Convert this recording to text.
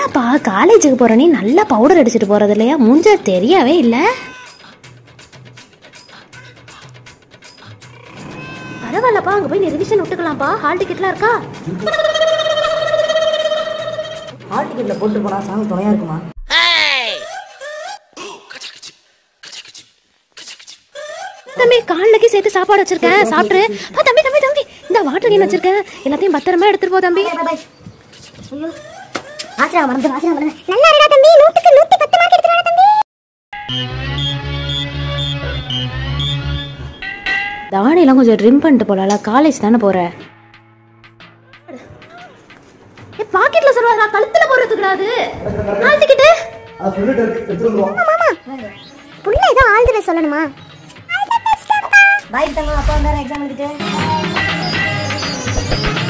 என்னப்பா காலேஜுக்கு போற நீ நல்லா பவுடர் அடிச்சுட்டு போறது இல்லையா? மூஞ்ச தெரியவே இல்ல. பரவாயில்லப்பா, அங்க போய் ரிவிஷன் விட்டுக்கலாம்ப்பா. ஹால் டிக்கெட்லாம் இருக்கா? ஹால் டிக்கெட்ல போட்டு போனா சாங் துணையா இருக்குமா? தம்பி காலைக்கு சேர்த்து சாப்பாடு வச்சிருக்கேன், சாப்பிட்டு. தம்பி தம்பி தம்பி இந்த வாட்டர் கேன் வச்சிருக்கேன், எல்லாத்தையும் பத்திரமா எடுத்துட்டு போ தம்பி. ஐயோ ஆசிரமம் மறந்து நல்லா இருக்கா தம்பி? 100க்கு 110 மார்க் எடுத்துறானே தம்பி. தாடியெல்லாம் கொஞ்சம் ட்ரிம் பண்ணிட்டு போலாம்ல, காலேஜ் தானே போற. பாக்கெட்ல சொல்லுவாங்க, கழுத்துல போறதுக்குடாது. ஹால் டிக்கெட் சொல்லிட்டு எடுத்து வந்துருவோம். மாமா புள்ள ஏதோ ஆல் தி பெஸ்ட் சொல்லணுமா? பை தங்க, அப்பா வந்தாரு எக்ஸாம் எழுதிட்டு.